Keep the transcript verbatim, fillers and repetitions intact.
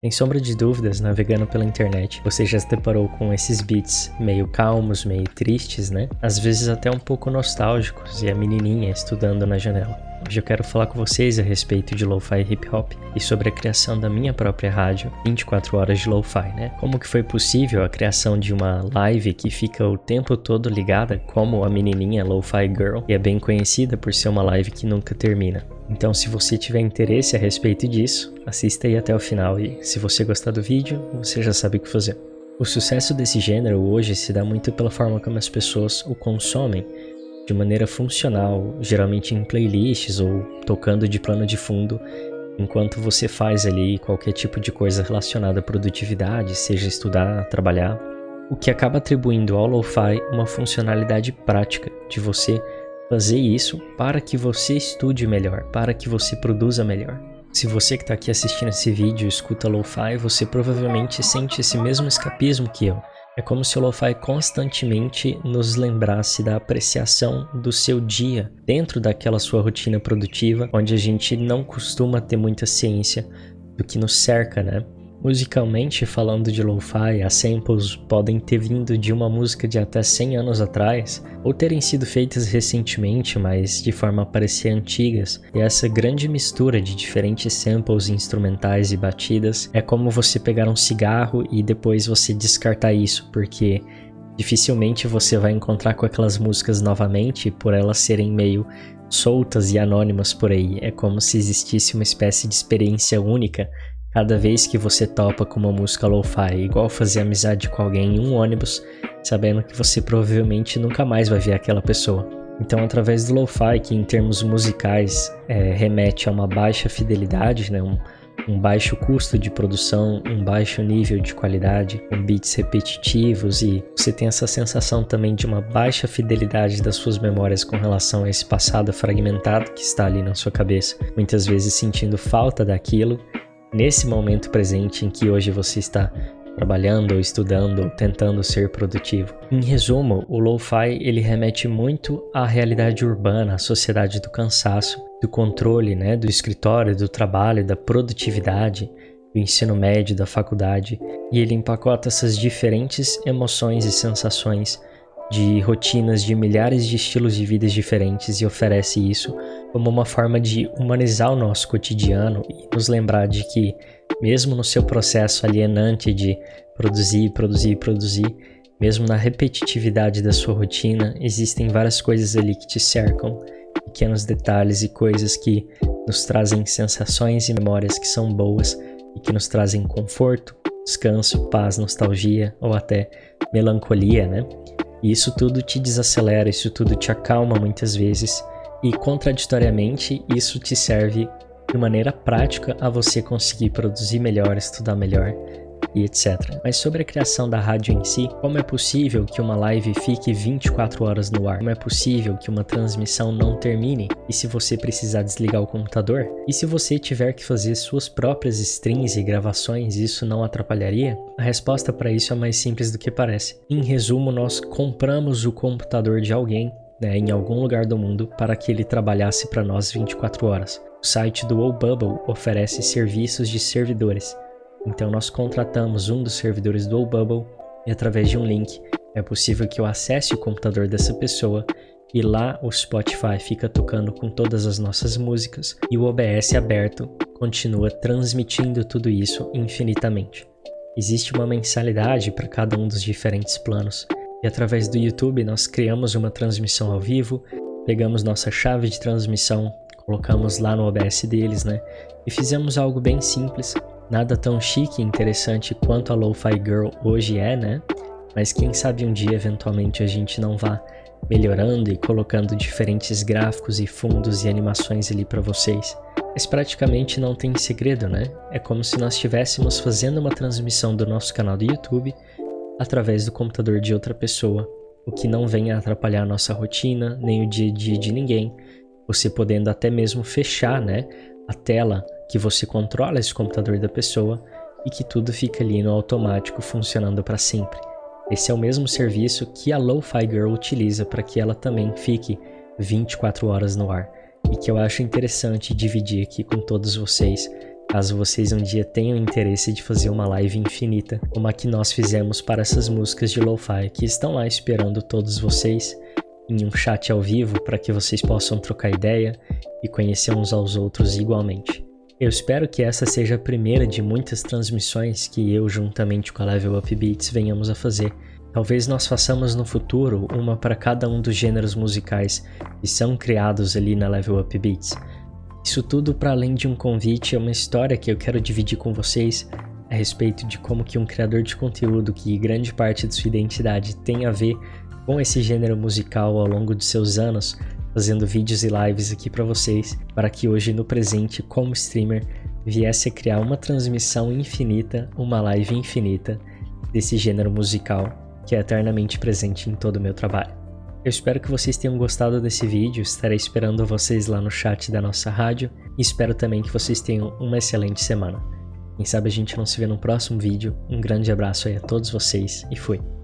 Sem sombra de dúvidas, navegando pela internet, você já se deparou com esses beats meio calmos, meio tristes, né? Às vezes até um pouco nostálgicos, e a menininha estudando na janela. Hoje eu quero falar com vocês a respeito de lo-fi hip hop e sobre a criação da minha própria rádio vinte e quatro horas de lo-fi, né? Como que foi possível a criação de uma live que fica o tempo todo ligada, como a menininha Lo-Fi Girl, e é bem conhecida por ser uma live que nunca termina. Então, se você tiver interesse a respeito disso, assista aí até o final e, se você gostar do vídeo, você já sabe o que fazer. O sucesso desse gênero hoje se dá muito pela forma como as pessoas o consomem, de maneira funcional, geralmente em playlists ou tocando de plano de fundo, enquanto você faz ali qualquer tipo de coisa relacionada à produtividade, seja estudar, trabalhar, o que acaba atribuindo ao lo-fi uma funcionalidade prática de você fazer isso para que você estude melhor, para que você produza melhor. Se você que está aqui assistindo esse vídeo escuta lo-fi, você provavelmente sente esse mesmo escapismo que eu. É como se o lo-fi constantemente nos lembrasse da apreciação do seu dia dentro daquela sua rotina produtiva, onde a gente não costuma ter muita ciência do que nos cerca, né? Musicalmente, falando de lo-fi, as samples podem ter vindo de uma música de até cem anos atrás, ou terem sido feitas recentemente, mas de forma a parecer antigas. E essa grande mistura de diferentes samples instrumentais e batidas é como você pegar um cigarro e depois você descartar isso, porque dificilmente você vai encontrar com aquelas músicas novamente por elas serem meio soltas e anônimas por aí. É como se existisse uma espécie de experiência única cada vez que você topa com uma música lo-fi, igual fazer amizade com alguém em um ônibus, sabendo que você provavelmente nunca mais vai ver aquela pessoa. Então, através do lo-fi, que em termos musicais é, remete a uma baixa fidelidade, né, um, um baixo custo de produção, um baixo nível de qualidade, com beats repetitivos, e você tem essa sensação também de uma baixa fidelidade das suas memórias com relação a esse passado fragmentado que está ali na sua cabeça, muitas vezes sentindo falta daquilo, nesse momento presente em que hoje você está trabalhando, ou estudando, ou tentando ser produtivo. Em resumo, o lo-fi ele remete muito à realidade urbana, à sociedade do cansaço, do controle, né, do escritório, do trabalho, da produtividade, do ensino médio, da faculdade, e ele empacota essas diferentes emoções e sensações de rotinas de milhares de estilos de vidas diferentes e oferece isso como uma forma de humanizar o nosso cotidiano e nos lembrar de que, mesmo no seu processo alienante de produzir, produzir, produzir, mesmo na repetitividade da sua rotina, existem várias coisas ali que te cercam, pequenos detalhes e coisas que nos trazem sensações e memórias que são boas e que nos trazem conforto, descanso, paz, nostalgia ou até melancolia, né? E isso tudo te desacelera, isso tudo te acalma muitas vezes e, contraditoriamente, isso te serve de maneira prática a você conseguir produzir melhor, estudar melhor e etcétera. Mas sobre a criação da rádio em si, como é possível que uma live fique vinte e quatro horas no ar? Como é possível que uma transmissão não termine? E se você precisar desligar o computador? E se você tiver que fazer suas próprias streams e gravações, isso não atrapalharia? A resposta para isso é mais simples do que parece. Em resumo, nós compramos o computador de alguém, né, em algum lugar do mundo, para que ele trabalhasse para nós vinte e quatro horas. O site do OBubble oferece serviços de servidores. Então nós contratamos um dos servidores do OBubble e, através de um link, é possível que eu acesse o computador dessa pessoa e lá o Spotify fica tocando com todas as nossas músicas e o O B S aberto continua transmitindo tudo isso infinitamente. Existe uma mensalidade para cada um dos diferentes planos e, através do YouTube, nós criamos uma transmissão ao vivo, pegamos nossa chave de transmissão, colocamos lá no O B S deles, né? E fizemos algo bem simples. Nada tão chique e interessante quanto a Lo-Fi Girl hoje é, né? Mas quem sabe um dia, eventualmente, a gente não vá melhorando e colocando diferentes gráficos e fundos e animações ali para vocês. Mas praticamente não tem segredo, né? É como se nós estivéssemos fazendo uma transmissão do nosso canal do YouTube através do computador de outra pessoa, o que não vem a atrapalhar a nossa rotina, nem o dia a dia de ninguém. Você podendo até mesmo fechar, né, a tela que você controla esse computador da pessoa e que tudo fica ali no automático funcionando para sempre. Esse é o mesmo serviço que a Lo-Fi Girl utiliza para que ela também fique vinte e quatro horas no ar e que eu acho interessante dividir aqui com todos vocês caso vocês um dia tenham interesse de fazer uma live infinita, como a que nós fizemos para essas músicas de lo-fi que estão lá esperando todos vocês em um chat ao vivo para que vocês possam trocar ideia e conhecer uns aos outros igualmente. Eu espero que essa seja a primeira de muitas transmissões que eu, juntamente com a Level Up Beats, venhamos a fazer. Talvez nós façamos no futuro uma para cada um dos gêneros musicais que são criados ali na Level Up Beats. Isso tudo para além de um convite, é uma história que eu quero dividir com vocês a respeito de como que um criador de conteúdo que grande parte de sua identidade tem a ver com esse gênero musical ao longo de seus anos, fazendo vídeos e lives aqui para vocês, para que hoje no presente, como streamer, viesse a criar uma transmissão infinita, uma live infinita desse gênero musical que é eternamente presente em todo o meu trabalho. Eu espero que vocês tenham gostado desse vídeo, estarei esperando vocês lá no chat da nossa rádio e espero também que vocês tenham uma excelente semana. Quem sabe a gente não se vê no próximo vídeo, um grande abraço aí a todos vocês e fui!